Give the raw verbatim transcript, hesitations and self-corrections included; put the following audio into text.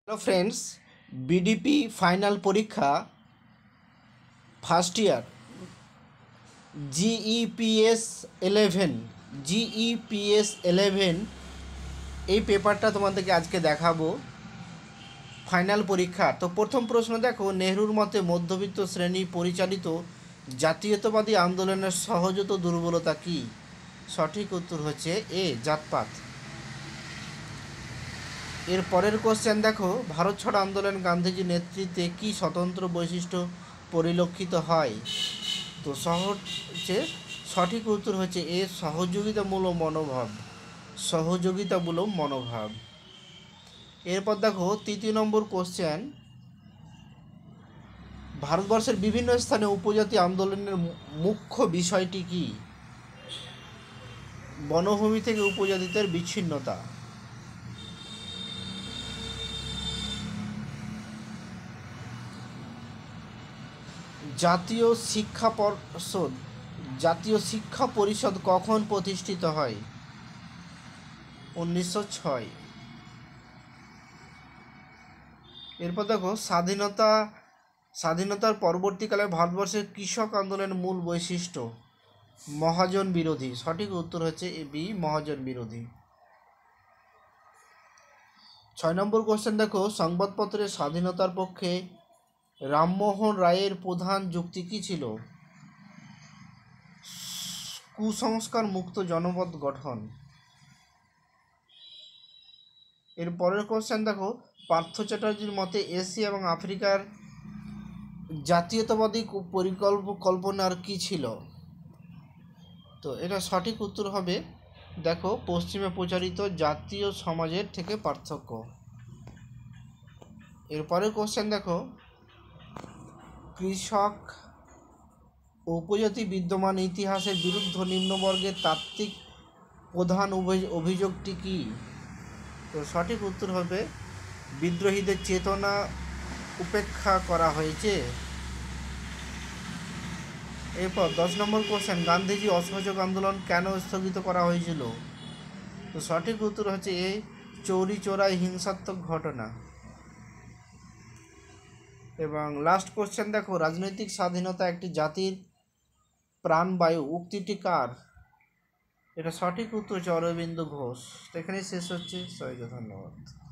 Hello friends, BDP final পরীক্ষা first year GEPS eleven GEPS eleven এই পেপারটা তোমাদেরকে আজকে দেখাবো। ফাইনাল পরীক্ষা। তো প্রথম প্রশ্ন দেখো, নেহরুর মতে মধ্যবিত্ত শ্রেণী পরিচালিত জাতীয়তাবাদী আন্দোলনের সহজত দুর্বলতা কী? সঠিক উত্তর হচ্ছে এ, জাতপাত। এর পরের কোশ্চেন দেখো, ভারত ছাড়ো আন্দোলন গান্ধীজির নেতৃত্বে কি স্বতন্ত্র বৈশিষ্ট্য পরিলক্ষিত হয়? তো সহজ হচ্ছে সঠিক উত্তর হচ্ছে এ, সহযোগিতামূলক মনোভাব সহযোগিতামূলক মনোভাব। এরপর দেখো তৃতীয় নম্বর কোশ্চেন, ভারতবর্ষের বিভিন্ন স্থানে উপজাতি আন্দোলনের মুখ্য বিষয়টি কি? বনভূমি থেকে উপজাতিদের বিচ্ছিন্নতা। জাতীয় শিক্ষা পরিষদ জাতীয় শিক্ষা পরিষদ কখন প্রতিষ্ঠিত হয়? উনিশশো ছয়। এরপর দেখো, স্বাধীনতা স্বাধীনতার পরবর্তীকালে ভারতবর্ষের কৃষক আন্দোলনের মূল বৈশিষ্ট্য মহাজন বিরোধী। সঠিক উত্তর হচ্ছে এ, বি, মহাজন বিরোধী। ছয় নম্বর কোশ্চেন দেখো, সংবাদপত্রের স্বাধীনতার পক্ষে রামমোহন রায়ের প্রধান যুক্তি কী ছিল? কুসংস্কার মুক্ত জনপদ গঠন। এর পরের কোশ্চেন দেখো, পার্থ চ্যাটার্জির মতে এশিয়া এবং আফ্রিকার জাতীয়তাবাদী পরিকল্পনার কী ছিল? তো এটা সঠিক উত্তর হবে দেখো, পশ্চিমে প্রচারিত জাতীয় সমাজের থেকে পার্থক্য। এরপরের কোশ্চেন দেখো, কৃষক ও উপজাতি বিদ্যমান ইতিহাসের বিরুদ্ধে নিম্নবর্গের তাত্ত্বিক প্রধান অভিযোগটি কী? তো সঠিক উত্তর হবে বিদ্রোহীদের চেতনা উপেক্ষা করা হয়েছে। এরপর দশ নম্বর কোশ্চেন, গান্ধীজি অসহযোগ আন্দোলন কেন স্থগিত করা হয়েছিল? তো সঠিক উত্তর হচ্ছে এ, চৌরি চৌরায় হিংসাত্মক ঘটনা। এবং লাস্ট কোশ্চেন দেখো, রাজনৈতিক স্বাধীনতা একটি জাতির প্রাণবায়ু উক্তিটি কার? এটা সঠিক উত্তর হচ্ছে অরবিন্দ ঘোষ। তো এখানেই শেষ হচ্ছে। সবাইকে ধন্যবাদ।